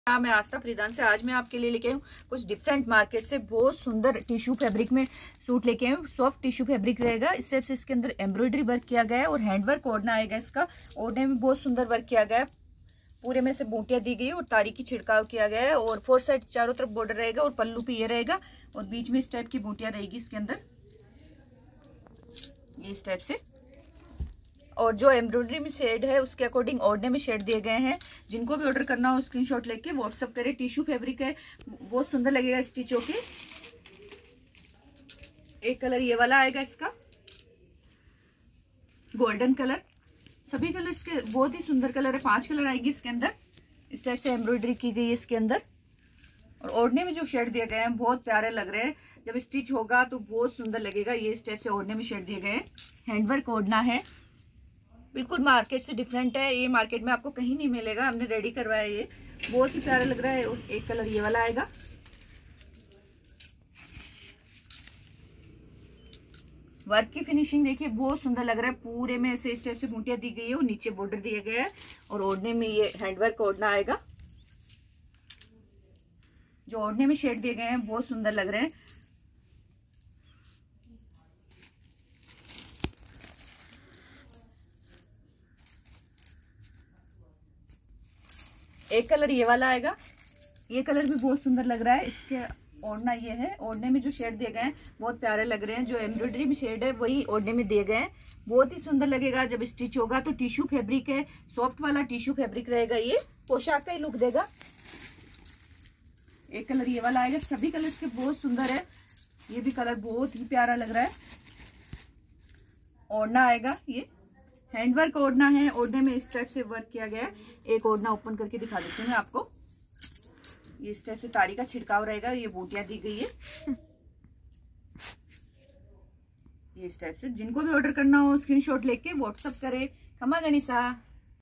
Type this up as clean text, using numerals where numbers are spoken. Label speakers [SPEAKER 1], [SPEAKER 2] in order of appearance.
[SPEAKER 1] मैं आस्था फरीदान से आज मैं आपके लिए लेके आई हूँ कुछ डिफरेंट मार्केट से बहुत सुंदर टिश्यू फैब्रिक में सूट लेके आई हूँ। सॉफ्ट टिश्यू फैब्रिक रहेगा। इस टाइप से इसके अंदर एम्ब्रॉयडरी वर्क किया गया है और हैंड वर्क ओढ़ना आएगा। इसका ओढ़ने में बहुत सुंदर वर्क किया गया है। पूरे में से बूटियां दी गई है और तारी की छिड़काव किया गया है और 4 साइड चारों तरफ बॉर्डर रहेगा और पल्लू पे ये रहेगा और बीच में इस टाइप की बूटियां रहेगी इसके अंदर, ये इस टाइप से। और जो एम्ब्रॉयडरी में शेड है उसके अकॉर्डिंग ओढ़ने में शेड दिए गए हैं। जिनको भी ऑर्डर करना हो स्क्रीनशॉट लेके व्हाट्सअप करें। टिश्यू फैब्रिक है, बहुत सुंदर लगेगा स्टिच होके। एक कलर ये वाला आएगा, इसका गोल्डन कलर। सभी कलर इसके बहुत ही सुंदर कलर है। 5 कलर आएगी इसके अंदर। इस टाइप से एम्ब्रॉयडरी की गई है इसके अंदर और ओढ़ने में जो शेड दिए गए हैं बहुत प्यारे लग रहे हैं। जब स्टिच होगा तो बहुत सुंदर लगेगा। ये इस टाइप से ओढ़ने में शेड दिए गए हैं। हैंडवर्क ओढ़ना है, बिल्कुल मार्केट से डिफरेंट है। ये मार्केट में आपको कहीं नहीं मिलेगा, हमने रेडी करवाया। ये बहुत ही प्यारा लग रहा है। और एक कलर ये वाला आएगा। वर्क की फिनिशिंग देखिए बहुत सुंदर लग रहा है। पूरे में ऐसे इस टाइप से बूटियां दी गई है और नीचे बॉर्डर दिया गया है और ओढ़ने में ये हैंडवर्क ओढ़ना आएगा। जो ओढ़ने में शेड दिए गए हैं बहुत सुंदर लग रहे हैं। एक कलर ये वाला आएगा। ये कलर भी बहुत सुंदर लग रहा है। इसके ओढ़ना ये है। ओढ़ने में जो शेड दिए गए हैं बहुत प्यारे लग रहे हैं। जो एम्ब्रॉयडरी में शेड है वही ओढ़ने में दिए गए हैं। बहुत ही सुंदर लगेगा जब स्टिच होगा। तो टिश्यू फैब्रिक है, सॉफ्ट वाला टिश्यू फैब्रिक रहेगा। ये पोशाक का ही लुक देगा। एक कलर ये वाला आएगा। सभी कलर के बहुत सुंदर है। ये भी कलर बहुत ही प्यारा लग रहा है। ओढ़ना आएगा, ये हैंडवर्क ओढ़ना है। ओढ़ने में इस टाइप से वर्क किया गया है। एक ओढ़ना ओपन करके दिखा देती हूँ मैं आपको। ये इस टाइप से तारी का छिड़काव रहेगा। ये बूटियां दी गई है ये इस टाइप से। जिनको भी ऑर्डर करना हो स्क्रीनशॉट लेके व्हाट्सएप करें। खमा गणिसा।